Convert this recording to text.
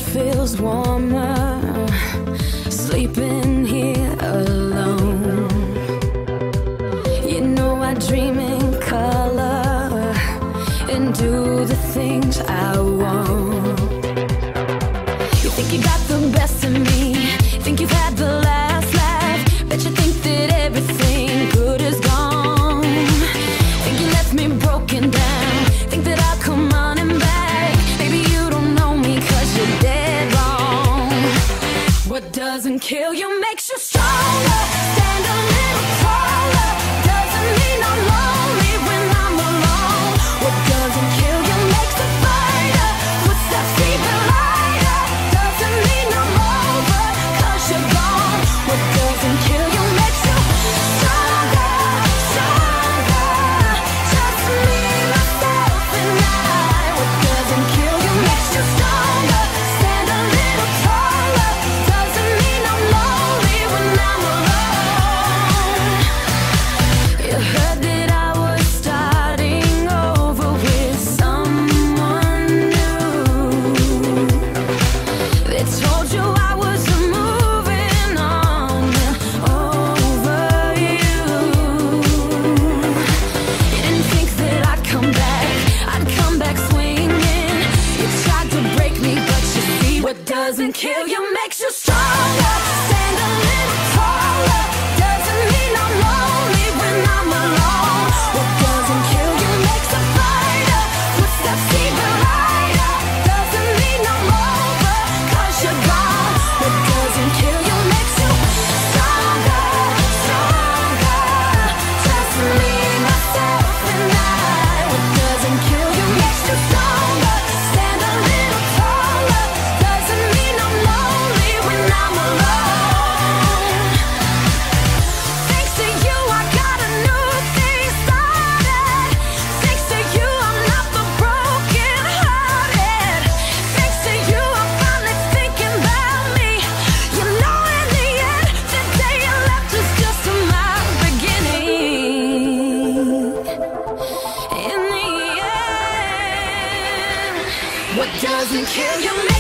feels warmer sleeping here alone. You know I dream in color and do the things I want. You think you got the best of me, think you've had the last laugh, bet you think that everything good is gone. Think you left me broken down, think that I'll come running back. Maybe you don't know me 'cause you're dead wrong. What doesn't kill you makes you stronger. Stand a little taller. Doesn't mean I'm lonely when I'm alone. What doesn't kill you makes a fighter. Footsteps even lighter. Doesn't mean I'm over 'cause you're gone. What doesn't kill you makes you stronger, stronger. Just me, myself, and I. What doesn't kill you makes you stronger. Stand a little taller. Doesn't mean I'm lonely when I'm alone. You heard that I was starting over with someone new. They told you I was moving on over you. You didn't think that I'd come back swinging. You tried to break me, but you see what doesn't kill you makes you stronger. Stand a little taller. Doesn't mean I'm lonely when I'm alone. What doesn't kill you makes a fighter. Footsteps even lighter. Doesn't mean I'm over 'cause you're gone. What doesn't kill you makes you stronger, stronger. Just me, myself, and I. What doesn't kill you makes you stronger. Stand a little taller. Doesn't mean I'm lonely when I'm alone. Thanks to you, I got a new thing started. Thanks to you, I'm not the broken hearted. Thanks to you, I'm finally thinking about me. You know, in the end, the day you left was just my beginning. In the end, what doesn't kill you